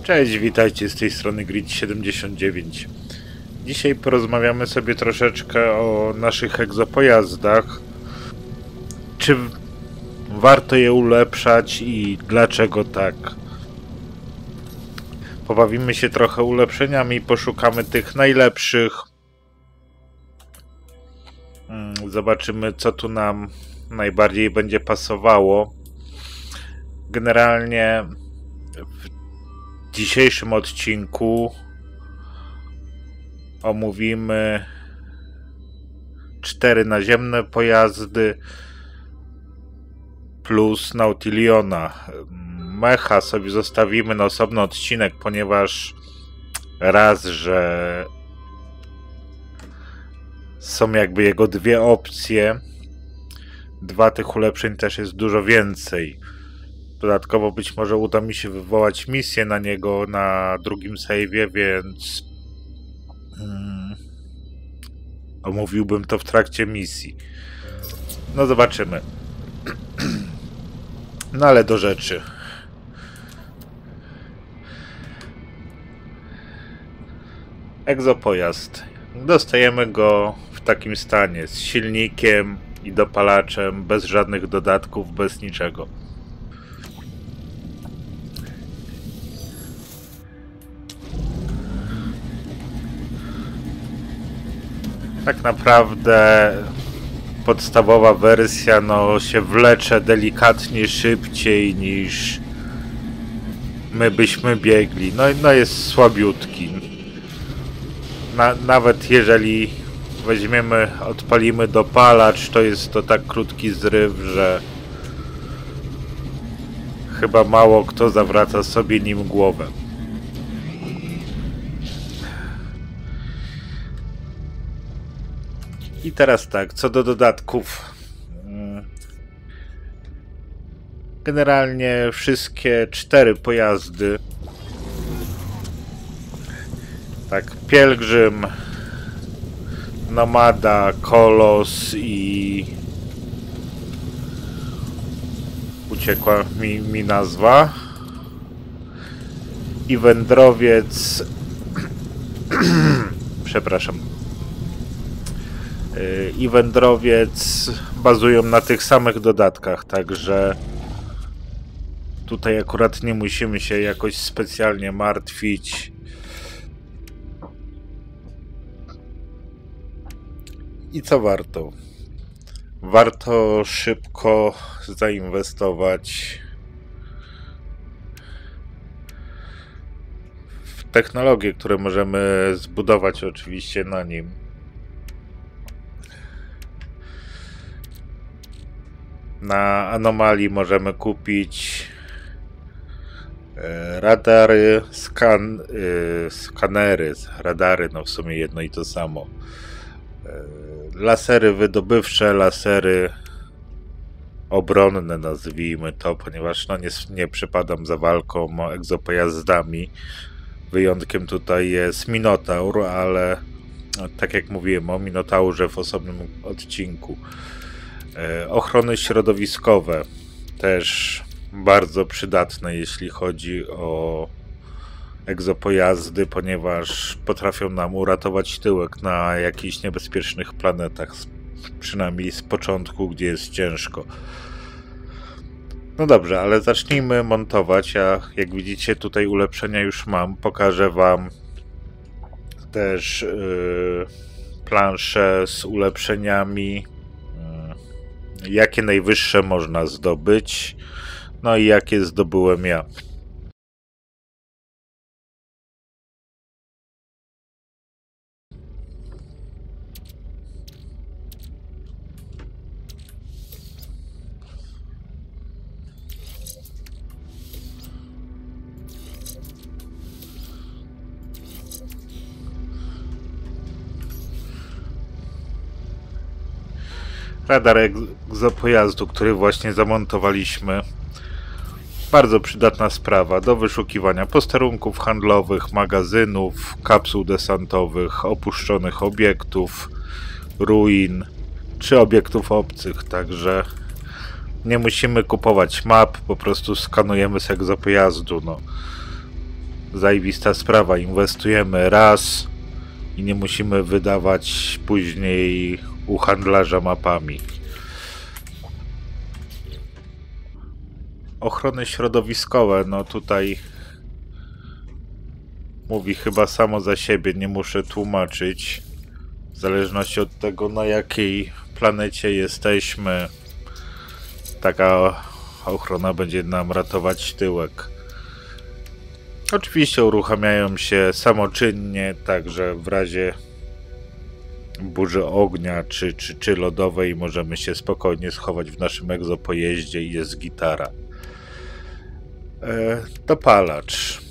Cześć, witajcie z tej strony Grid79. Dzisiaj porozmawiamy sobie troszeczkę o naszych egzopojazdach. Czy warto je ulepszać i dlaczego tak? Pobawimy się trochę ulepszeniami, poszukamy tych najlepszych. Zobaczymy, co tu nam najbardziej będzie pasowało. Generalnie w dzisiejszym odcinku omówimy 4 naziemne pojazdy plus Nautiliona. Mecha sobie zostawimy na osobny odcinek, ponieważ raz, że są jakby jego dwie opcje, dwa, tych ulepszeń też jest dużo więcej. Dodatkowo być może uda mi się wywołać misję na niego na drugim save'ie, więc omówiłbym to w trakcie misji. No zobaczymy. No ale do rzeczy. Egzopojazd. Dostajemy go w takim stanie, z silnikiem i dopalaczem, bez żadnych dodatków, bez niczego. Tak naprawdę podstawowa wersja się wlecze delikatnie szybciej niż my byśmy biegli. No jest słabiutki. Nawet jeżeli weźmiemy, odpalimy dopalacz, to jest to tak krótki zryw, że chyba mało kto zawraca sobie nim głowę. I teraz tak, co do dodatków. Generalnie wszystkie 4 pojazdy, tak, Pielgrzym, Nomada, Kolos i uciekła mi nazwa, i Wędrowiec przepraszam, i Wędrowiec bazują na tych samych dodatkach, także tutaj akurat nie musimy się jakoś specjalnie martwić. I co warto? Warto szybko zainwestować w technologie, które możemy zbudować oczywiście na nim. Na Anomalii możemy kupić radary, skanery, radary, no w sumie jedno i to samo. Lasery wydobywcze, lasery obronne, nazwijmy to, ponieważ nie przepadam za walką egzopojazdami. Wyjątkiem tutaj jest Minotaur, ale tak jak mówiłem o Minotaurze w osobnym odcinku. Ochrony środowiskowe też bardzo przydatne, jeśli chodzi o egzopojazdy, ponieważ potrafią nam uratować tyłek na jakichś niebezpiecznych planetach, przynajmniej z początku, gdzie jest ciężko. No dobrze, ale zacznijmy montować. Ja, jak widzicie, tutaj ulepszenia już mam. Pokażę wam też plansze z ulepszeniami, jakie najwyższe można zdobyć, no i jakie zdobyłem ja. Radar egzopojazdu, który właśnie zamontowaliśmy. Bardzo przydatna sprawa do wyszukiwania posterunków handlowych, magazynów, kapsuł desantowych, opuszczonych obiektów, ruin czy obiektów obcych, także nie musimy kupować map, po prostu skanujemy z egzopojazdu. zajebista sprawa. Inwestujemy raz i nie musimy wydawać później u handlarza mapami. Ochrony środowiskowe, no tutaj mówi chyba samo za siebie, nie muszę tłumaczyć. W zależności od tego, na jakiej planecie jesteśmy, taka ochrona będzie nam ratować tyłek. Oczywiście uruchamiają się samoczynnie, także w razie burzy ognia czy lodowej możemy się spokojnie schować w naszym egzopojeździe i jest gitara. Dopalacz.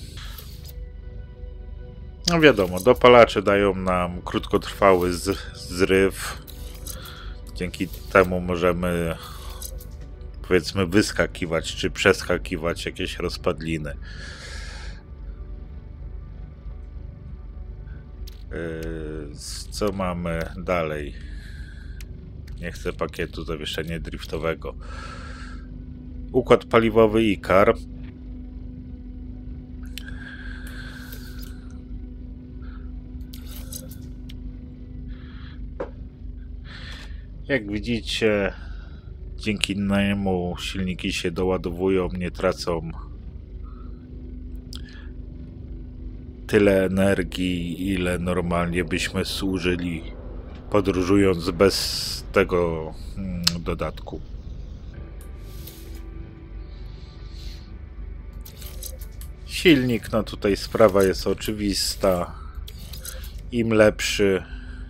No wiadomo, dopalacze dają nam krótkotrwały zryw. Dzięki temu możemy, powiedzmy, wyskakiwać czy przeskakiwać jakieś rozpadliny. Co mamy dalej? Nie chcę pakietu zawieszenia driftowego. Układ paliwowy Ikar. Jak widzicie, dzięki niemu silniki się doładowują, nie tracą tyle energii, ile normalnie byśmy zużyli podróżując bez tego dodatku. Silnik, no tutaj sprawa jest oczywista. Im lepszy,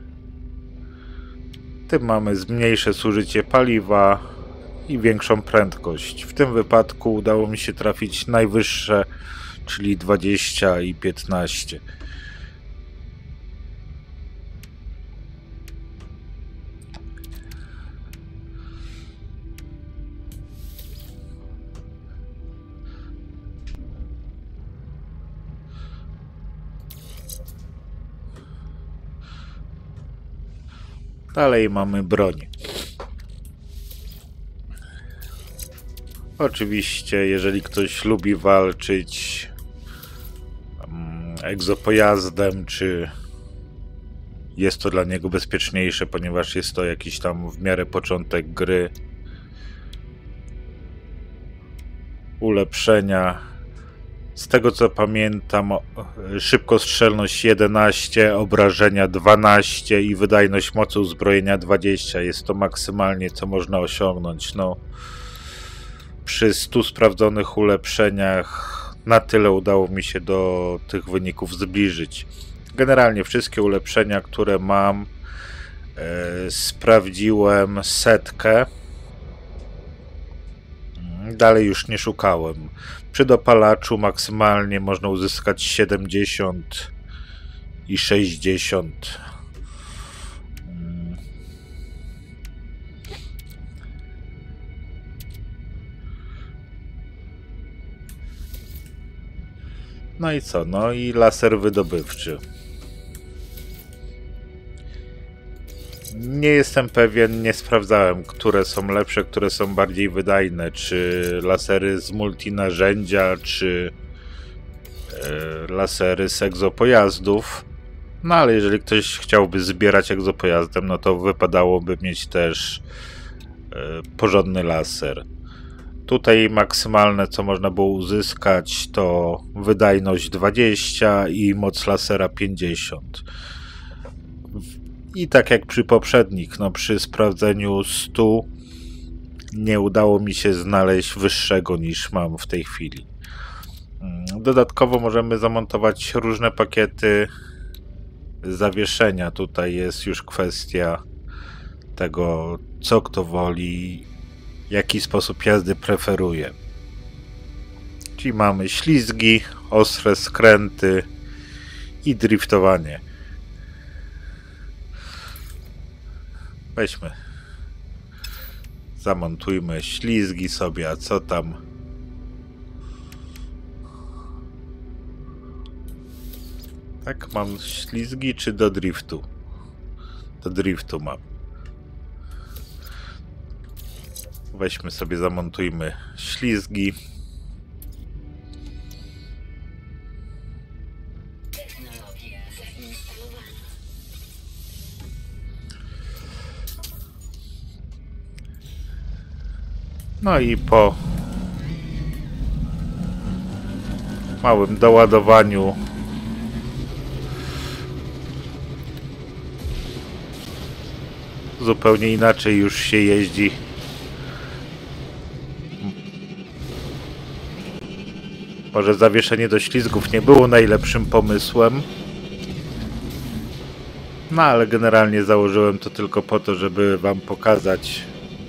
tym mamy mniejsze zużycie paliwa i większą prędkość. W tym wypadku udało mi się trafić najwyższe, czyli 20 i 15. Dalej mamy broń. Oczywiście, jeżeli ktoś lubi walczyć egzopojazdem, czy jest to dla niego bezpieczniejsze, ponieważ jest to jakiś tam w miarę początek gry. Ulepszenia. Z tego co pamiętam, szybkostrzelność 11, obrażenia 12 i wydajność mocy uzbrojenia 20. Jest to maksymalnie, co można osiągnąć. No, przy 100 sprawdzonych ulepszeniach na tyle udało mi się do tych wyników zbliżyć. Generalnie wszystkie ulepszenia, które mam, sprawdziłem setkę. Dalej już nie szukałem. Przy dopalaczu maksymalnie można uzyskać 70 i 60. No i co? No i laser wydobywczy. Nie jestem pewien, nie sprawdzałem, które są lepsze, które są bardziej wydajne, czy lasery z multinarzędzia, czy lasery z egzopojazdów. No ale jeżeli ktoś chciałby zbierać egzopojazdem, no to wypadałoby mieć też porządny laser. Tutaj maksymalne, co można było uzyskać, to wydajność 20 i moc lasera 50. I tak jak przy poprzednich, no przy sprawdzeniu 100 nie udało mi się znaleźć wyższego niż mam w tej chwili. Dodatkowo możemy zamontować różne pakiety zawieszenia. Tutaj jest już kwestia tego, co kto woli, jaki sposób jazdy preferuje. Czyli mamy ślizgi, ostre skręty i driftowanie. Weźmy, zamontujmy ślizgi sobie, a co tam? Tak, mam ślizgi czy do driftu? Do driftu mam. Weźmy sobie, zamontujmy ślizgi. No i po małym doładowaniu zupełnie inaczej już się jeździ. Może zawieszenie do ślizgów nie było najlepszym pomysłem. No ale generalnie założyłem to tylko po to, żeby wam pokazać,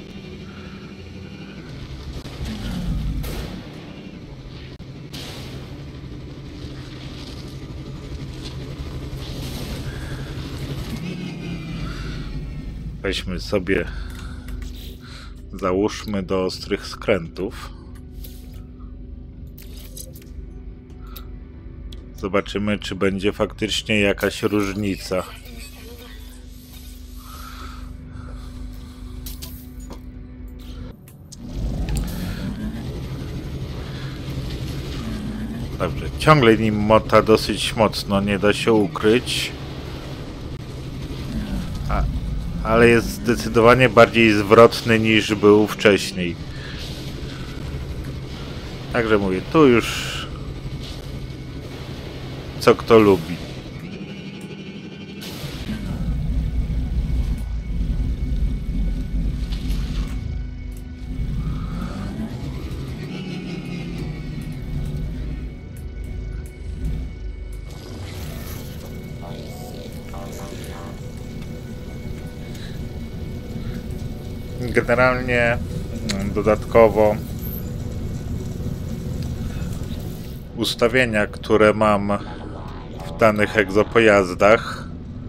weźmy sobie, załóżmy do ostrych skrętów. Zobaczymy, czy będzie faktycznie jakaś różnica. Dobrze, ciągle nim mota dosyć mocno, nie da się ukryć. Ale jest zdecydowanie bardziej zwrotny niż był wcześniej. Także mówię, tu już co kto lubi. Generalnie dodatkowo ustawienia, które mam w danych egzopojazdach,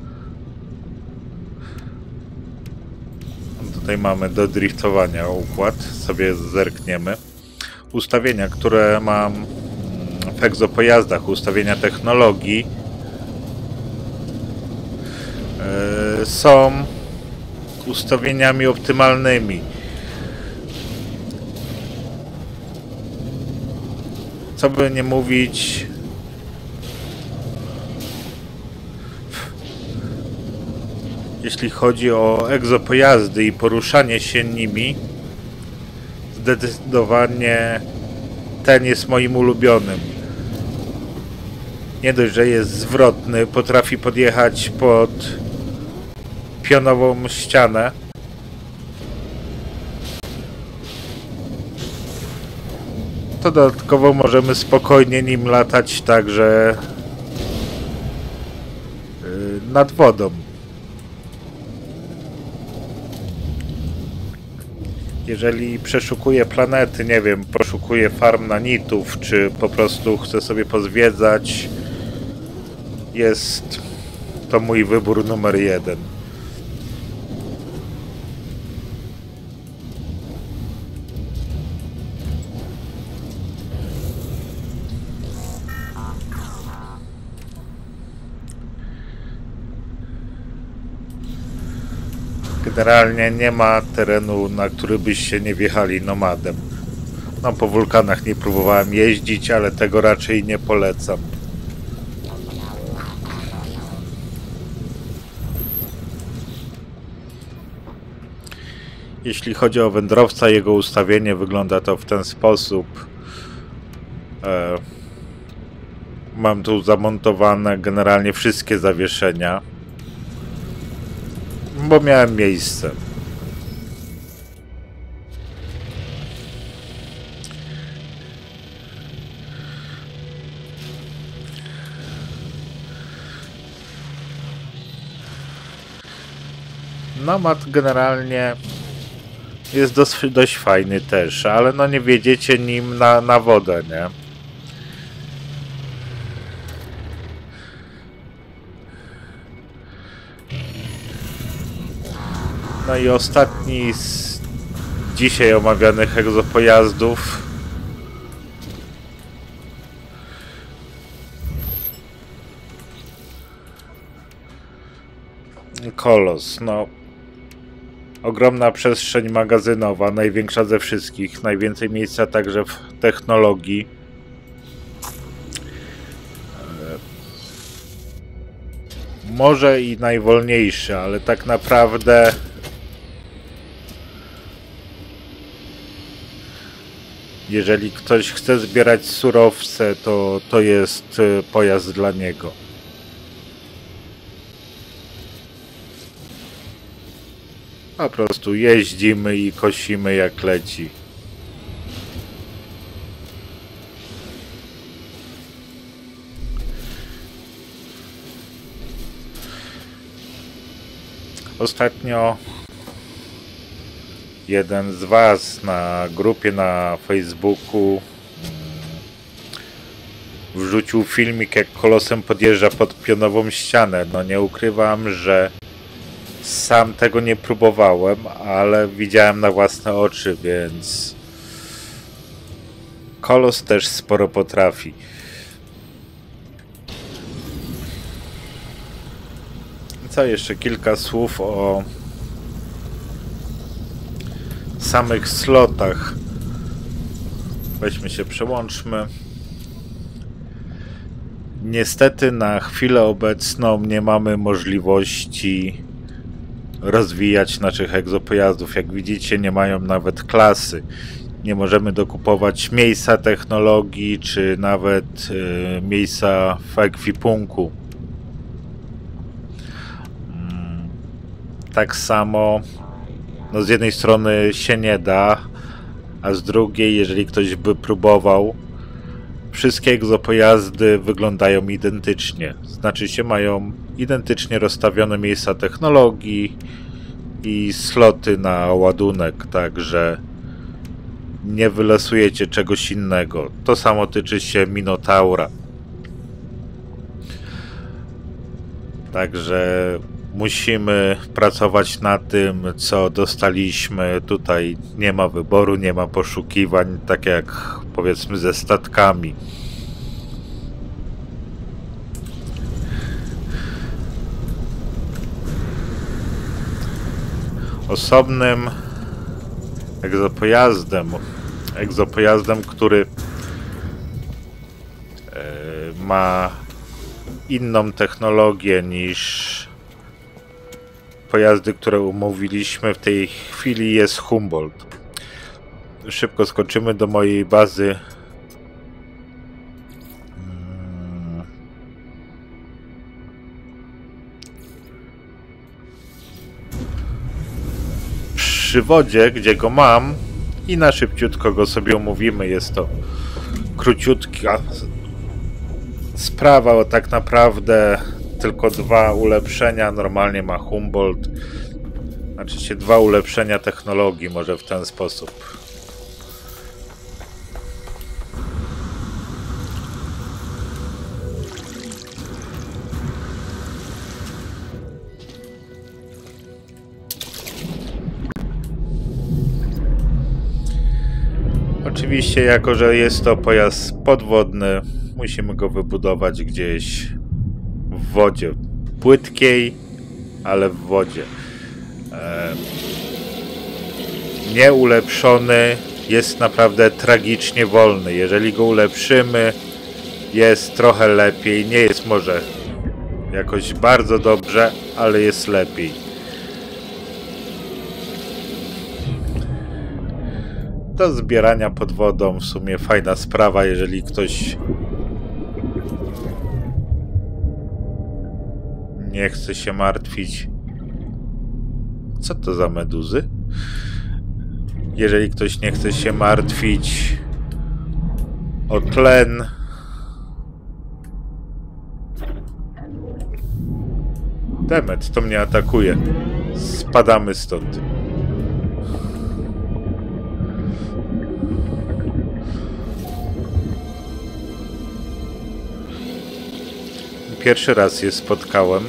tutaj mamy do driftowania układ, sobie zerkniemy. Ustawienia, które mam w egzopojazdach, ustawienia technologii, są ustawieniami optymalnymi. Co by nie mówić, jeśli chodzi o egzopojazdy i poruszanie się nimi, zdecydowanie ten jest moim ulubionym. Nie dość, że jest zwrotny, potrafi podjechać pod pionową ścianę. To dodatkowo możemy spokojnie nim latać także nad wodą. Jeżeli przeszukuję planety, nie wiem, poszukuję farm nanitów, czy po prostu chcę sobie pozwiedzać, jest to mój wybór numer 1. Generalnie nie ma terenu, na który byście nie wjechali nomadem. No, po wulkanach nie próbowałem jeździć, ale tego raczej nie polecam. Jeśli chodzi o wędrowca, jego ustawienie wygląda to w ten sposób. Mam tu zamontowane generalnie wszystkie zawieszenia, bo miałem miejsce. Nomad generalnie jest dość fajny też, ale no nie wjedziecie nim na wodę, nie? No i ostatni z dzisiaj omawianych egzopojazdów Kolos. No, ogromna przestrzeń magazynowa, największa ze wszystkich, najwięcej miejsca także w technologii. Może i najwolniejszy, ale tak naprawdę Jeżeli ktoś chce zbierać surowce, to jest pojazd dla niego. Po prostu jeździmy i kosimy jak leci. Ostatnio jeden z Was na grupie na Facebooku wrzucił filmik, jak kolosem podjeżdża pod pionową ścianę. No nie ukrywam, że sam tego nie próbowałem, ale widziałem na własne oczy, więc kolos też sporo potrafi. Co jeszcze kilka słów o samych slotach. Weźmy się, przełączmy. Niestety na chwilę obecną nie mamy możliwości rozwijać naszych egzopojazdów. Jak widzicie, nie mają nawet klasy. Nie możemy dokupować miejsca technologii, czy nawet miejsca w ekwipunku. Tak samo no z jednej strony się nie da, a z drugiej, jeżeli ktoś by próbował, wszystkie egzopojazdy wyglądają identycznie. Znaczy się, mają identycznie rozstawione miejsca technologii i sloty na ładunek, także nie wylosujecie czegoś innego. To samo tyczy się Minotaura. Także musimy pracować na tym, co dostaliśmy. Tutaj nie ma wyboru, nie ma poszukiwań, tak jak powiedzmy ze statkami. Osobnym egzopojazdem, który ma inną technologię niż pojazdy, które umówiliśmy w tej chwili, jest Humboldt. Szybko skoczymy do mojej bazy. Przy wodzie, gdzie go mam, i na szybciutko go sobie omówimy. Jest to króciutka sprawa, bo tak naprawdę tylko 2 ulepszenia normalnie ma Humboldt. Znaczy się 2 ulepszenia technologii, może w ten sposób. Oczywiście, jako że jest to pojazd podwodny, musimy go wybudować gdzieś w wodzie. Płytkiej, ale w wodzie. Nieulepszony jest naprawdę tragicznie wolny. Jeżeli go ulepszymy, jest trochę lepiej. Nie jest może jakoś bardzo dobrze, ale jest lepiej. Do zbierania pod wodą w sumie fajna sprawa, jeżeli ktoś nie chce się martwić. Co to za meduzy? Jeżeli ktoś nie chce się martwić o tlen, Demet, to mnie atakuje. Spadamy stąd. Pierwszy raz je spotkałem.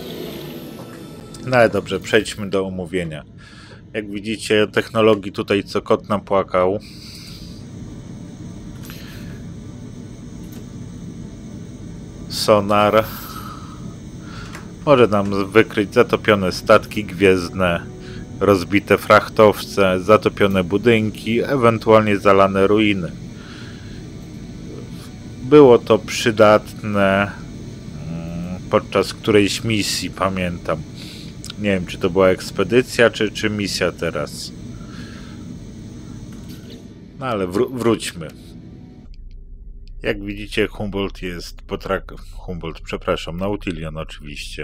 No ale dobrze, przejdźmy do omówienia. Jak widzicie, technologii tutaj co kot napłakał. Sonar może nam wykryć zatopione statki gwiezdne, rozbite frachtowce, zatopione budynki, ewentualnie zalane ruiny. Było to przydatne podczas którejś misji, pamiętam. Nie wiem, czy to była ekspedycja, czy misja teraz. No ale wróćmy. Jak widzicie, Nautilion oczywiście.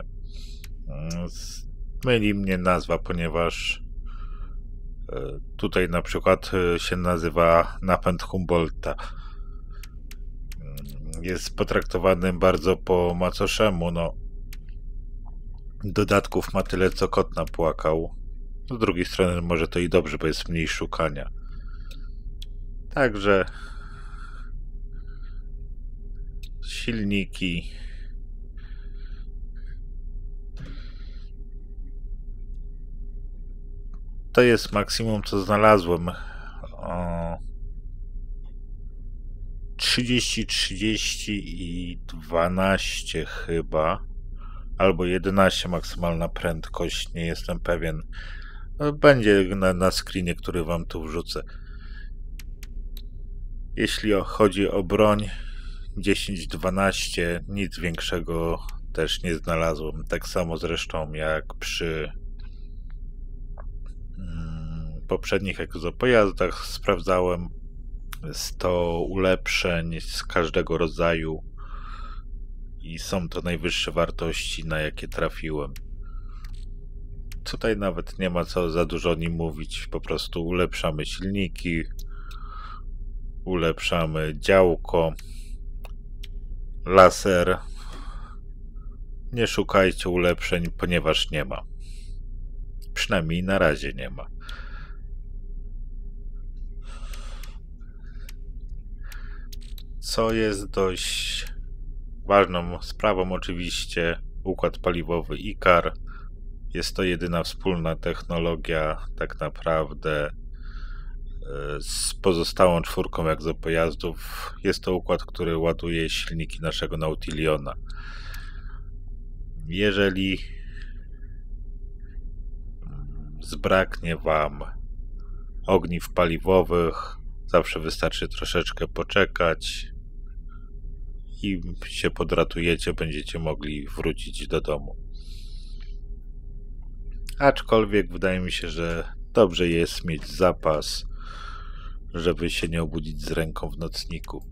Myli mnie nazwa, ponieważ tutaj na przykład się nazywa napęd Humboldta. Jest potraktowany bardzo po macoszemu, no. Dodatków ma tyle, co kot napłakał. Z drugiej strony może to i dobrze, bo jest mniej szukania. Także silniki. To jest maksimum, co znalazłem. 30 i 12 chyba. Albo 11 maksymalna prędkość, nie jestem pewien. Będzie na screenie, który wam tu wrzucę. Jeśli chodzi o broń, 10-12, nic większego też nie znalazłem. Tak samo zresztą jak przy poprzednich egzopojazdach sprawdzałem. 100 ulepszeń z każdego rodzaju i są to najwyższe wartości, na jakie trafiłem. Tutaj nawet nie ma co za dużo o nim mówić, po prostu ulepszamy silniki, ulepszamy działko, laser. Nie szukajcie ulepszeń, ponieważ nie ma. Przynajmniej na razie nie ma. Co jest dość ważną sprawą, oczywiście układ paliwowy IKAR. Jest to jedyna wspólna technologia tak naprawdę z pozostałą czwórką egzopojazdów. Jest to układ, który ładuje silniki naszego Nautiliona. Jeżeli zbraknie wam ogniw paliwowych, zawsze wystarczy troszeczkę poczekać i się podratujecie, będziecie mogli wrócić do domu. Aczkolwiek wydaje mi się, że dobrze jest mieć zapas, żeby się nie obudzić z ręką w nocniku.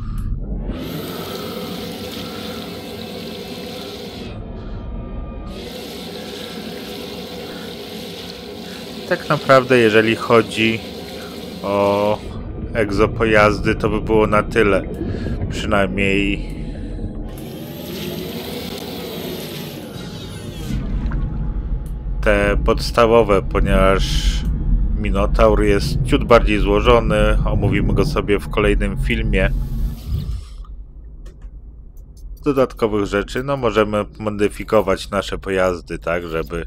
Tak naprawdę, jeżeli chodzi o egzopojazdy, to by było na tyle. Przynajmniej te podstawowe, ponieważ Minotaur jest ciut bardziej złożony. Omówimy go sobie w kolejnym filmie. Dodatkowych rzeczy, no możemy modyfikować nasze pojazdy tak, żeby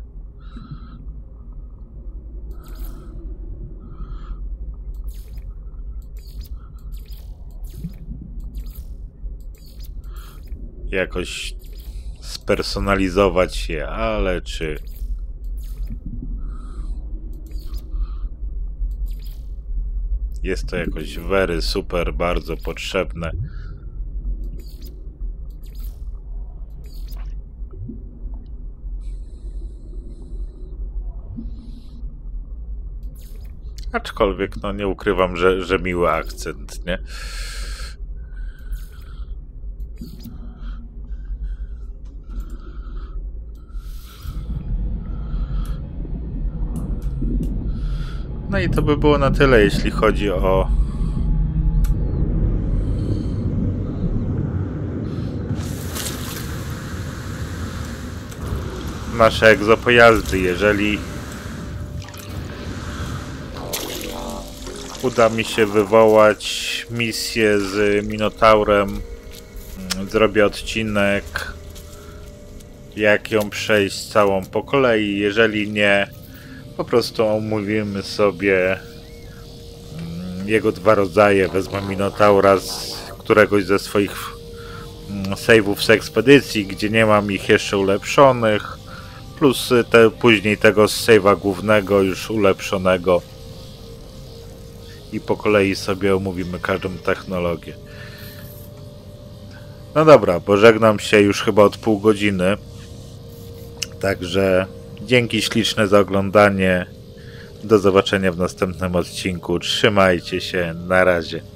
jakoś spersonalizować je, ale czy jest to jakoś super, bardzo potrzebne? Aczkolwiek, no nie ukrywam, że miły akcent, nie? No i to by było na tyle, jeśli chodzi o nasze egzopojazdy. Jeżeli uda mi się wywołać misję z Minotaurem, zrobię odcinek, jak ją przejść całą po kolei. Jeżeli nie, po prostu omówimy sobie jego dwa rodzaje. Wezmę Minotaura z któregoś ze swoich save'ów z ekspedycji, gdzie nie mam ich jeszcze ulepszonych, plus później tego z save'a głównego już ulepszonego i po kolei sobie omówimy każdą technologię. No dobra, bo żegnam się już chyba od pół godziny, także dzięki śliczne za oglądanie. Do zobaczenia w następnym odcinku. Trzymajcie się. Na razie.